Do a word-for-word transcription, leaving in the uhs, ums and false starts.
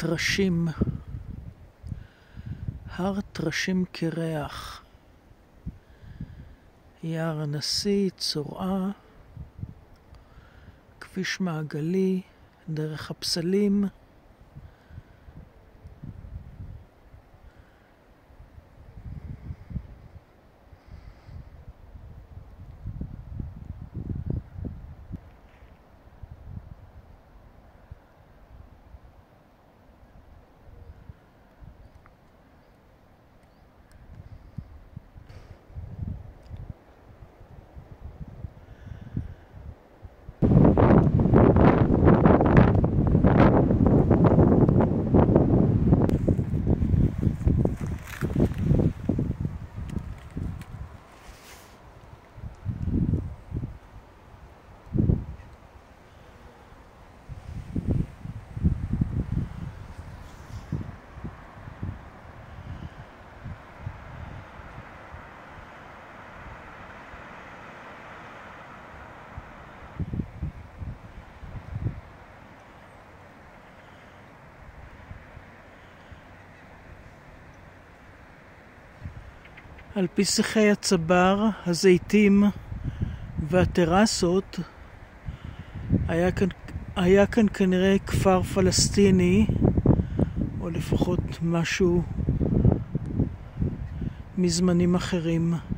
טרשים, הר טרשים קרח, יער הנשיא, צורעה, כביש מעגלי, דרך הפסלים, על פי שיחי הצבר, הזיתים והטרסות, היה כאן, היה כאן כנראה כפר פלסטיני, או לפחות משהו מזמנים אחרים.